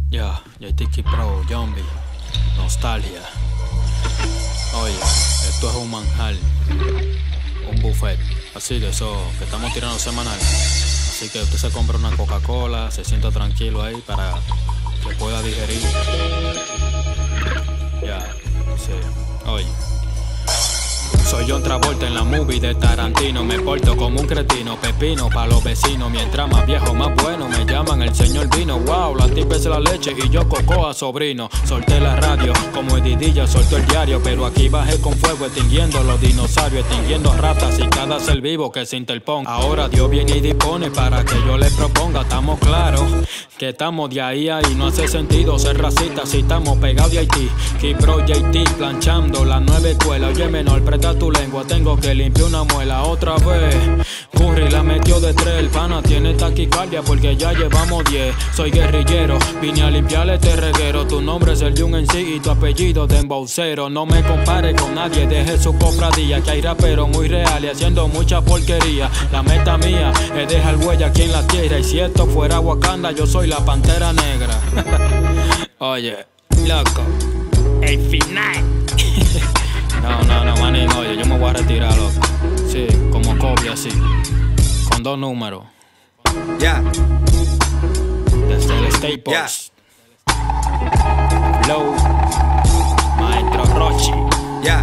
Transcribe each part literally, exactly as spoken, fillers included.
Ya, yeah, J T K Pro, Zombie, Nostalgia. Oye, esto es un manjar, un buffet, así de eso que estamos tirando semanal. Así que usted se compra una Coca-Cola, se sienta tranquilo ahí para que pueda digerir. Ya, yeah, sí, oye. Soy John Travolta en la movie de Tarantino. Me porto como un cretino, pepino pa' los vecinos. Mientras más viejo, más bueno, me llaman el señor Vino. Wow, la tipa es la leche y yo cocoa sobrino. Solté la radio, como Edidilla soltó el diario. Pero aquí bajé con fuego, extinguiendo los dinosaurios, extinguiendo ratas y cada ser vivo que se interponga. Ahora Dios viene y dispone para que yo le proponga. Estamos claros que estamos de ahí a ahí. No hace sentido ser racista si estamos pegados de Haití. Keep Pro J T planchando la nueva escuela. Oye menor, presta tu lengua, tengo que limpiar una muela otra vez. Curry la metió de tres, el pana tiene taquicardia porque ya llevamos diez. Soy guerrillero, vine a limpiar este reguero. Tu nombre es el de un en sí y tu apellido de embaucero. No me compare con nadie, deje su cofradía, que hay raperos muy reales haciendo mucha porquería. La meta mía es dejar huella aquí en la tierra. Y si esto fuera Wakanda, yo soy la Pantera Negra. Oye, loco, el final. No, no, no, manín, oye, yo me voy a retirar, loco. Sí, como Kobe, así. Con dos números. Ya. Yeah. Desde el Staples. Yeah. Flow. Maestro Rochi. Ya. Yeah.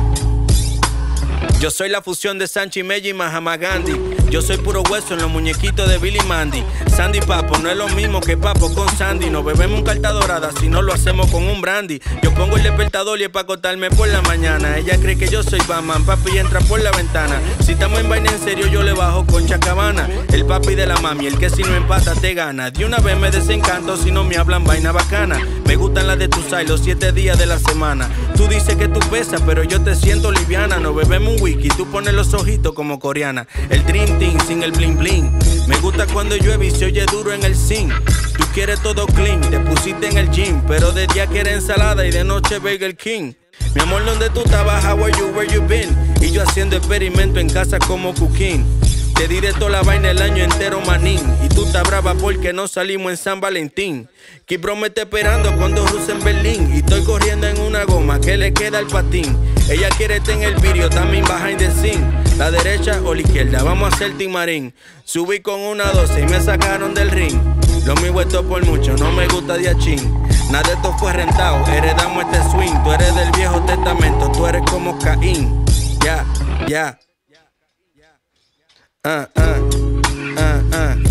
Yo soy la fusión de Sanchi Meji y Mahatma Gandhi. Yo soy puro hueso en los muñequitos de Billy Mandy. Sandy Papo no es lo mismo que Papo con Sandy. No bebemos un carta dorada si no lo hacemos con un brandy. Yo pongo el despertador y es pa' acostarme por la mañana. Ella cree que yo soy Batman, papi, y entra por la ventana. Si estamos en vaina en serio yo le bajo con Chacabana. El papi de la mami, el que si no empata te gana. De una vez me desencanto si no me hablan vaina bacana. Me gustan las de tu side los siete días de la semana. Tú dices que tú pesas pero yo te siento liviana. No bebemos un whisky, tú pones los ojitos como coreana. El Dream Team sin el bling bling. Me gusta cuando llueve y se oye duro en el zinc. Tú quieres todo clean, te pusiste en el gym, pero de día quieres ensalada y de noche Burger King. Mi amor, ¿dónde tú estabas? How are you? Where you been? Y yo haciendo experimento en casa como cooking. Te diré toda la vaina el año entero, manín. Y tú estás brava porque no salimos en San Valentín. Keep Pro me está esperando con dos rusos en Berlín. Y estoy corriendo en una goma que le queda el patín. Ella quiere estar en el vídeo, también behind the scene. La derecha o la izquierda, vamos a hacer Team Marín. Subí con una doce y me sacaron del ring. Lo mío esto por mucho, no me gusta de achín. Nada de esto fue rentado, heredamos este swing. Tú eres del viejo testamento, tú eres como Caín. Ya, yeah, ya yeah. Ah, ah, ah, ah.